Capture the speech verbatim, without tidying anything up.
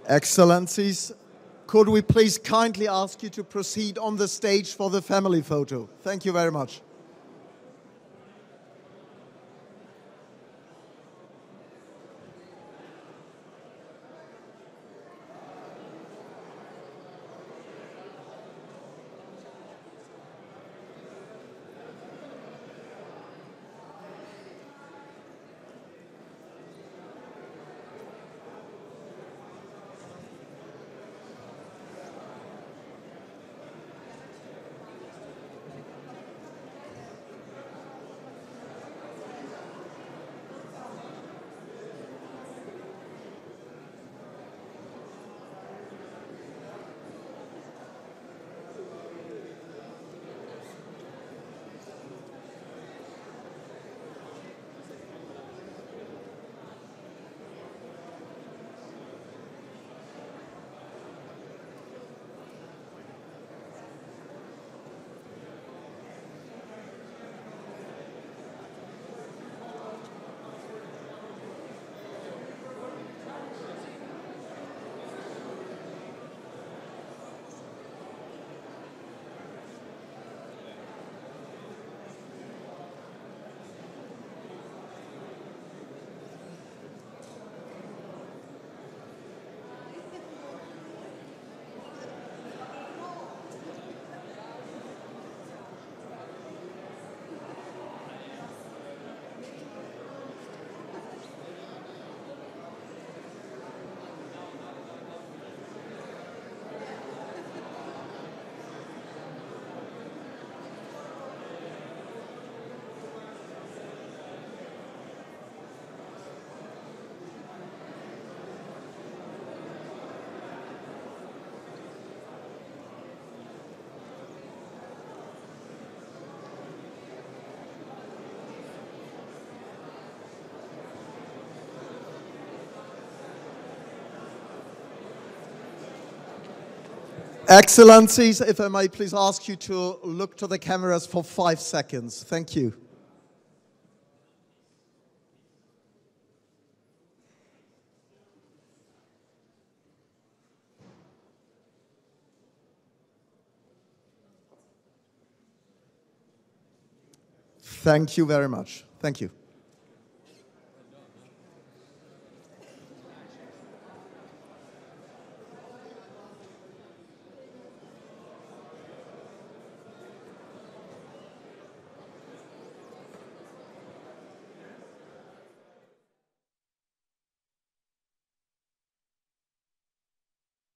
Excellencies, could we please kindly ask you to proceed on the stage for the family photo? Thank you very much. Excellencies, if I may please ask you to look to the cameras for five seconds. Thank you. Thank you very much. Thank you.